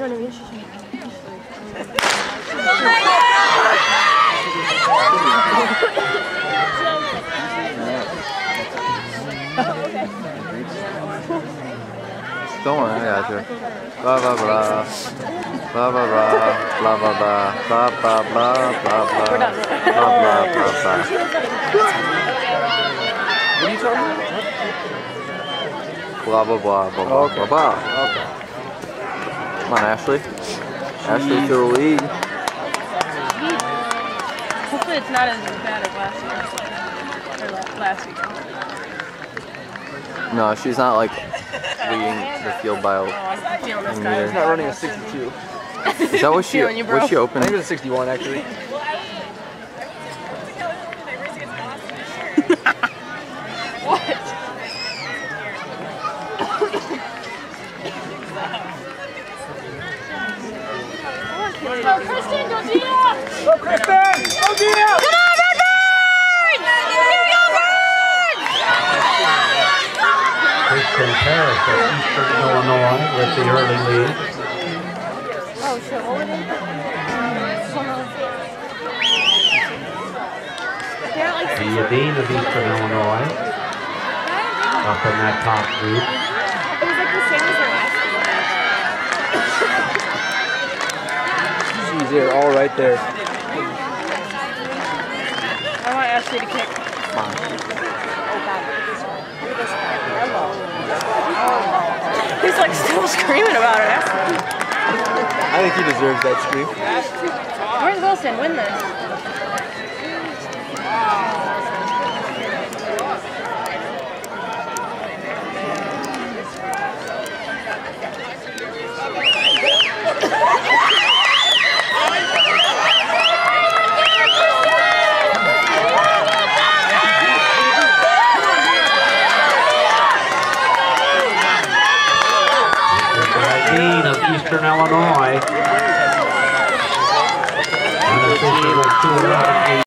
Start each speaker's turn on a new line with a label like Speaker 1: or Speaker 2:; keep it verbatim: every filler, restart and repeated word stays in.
Speaker 1: Don't worry, I got you. Blah blah blah. Blah blah blah. Blah blah blah. Blah blah blah. Blah blah. Blah blah blah blah.
Speaker 2: What are you talking about?
Speaker 1: Blah blah blah blah blah
Speaker 2: okay.
Speaker 1: blah blah.
Speaker 2: Okay.
Speaker 1: Come on, Ashley. Ashley to the lead.
Speaker 3: Hopefully it's not as bad as last year. Or last weekend.
Speaker 1: No, she's not like leading the field by a
Speaker 3: Oh, I'm feeling this guy.
Speaker 2: He's not running a sixty-two.
Speaker 1: Is that what she,
Speaker 3: Feeling you, bro.
Speaker 1: what she
Speaker 2: I
Speaker 1: opened?
Speaker 2: think it was a sixty-one actually.
Speaker 3: Go, Kristen, go Gia!
Speaker 2: Go, Kristen! Go, Gia!
Speaker 3: Come on, Redbirds! Here we go, Birds!
Speaker 4: Kristen Parrish of Eastern Illinois with the early lead.
Speaker 3: Oh, shit, what was it?
Speaker 4: The Yadeen of Eastern Illinois up in that top group.
Speaker 3: It was like the same as the last
Speaker 2: Jeez, they're all right there.
Speaker 3: I want Ashley to kick. He's like still screaming about it.
Speaker 2: I think he deserves that scream.
Speaker 3: Where's Wilson? Win this.
Speaker 4: Yadeen of Eastern Illinois. Unofficial two eleven.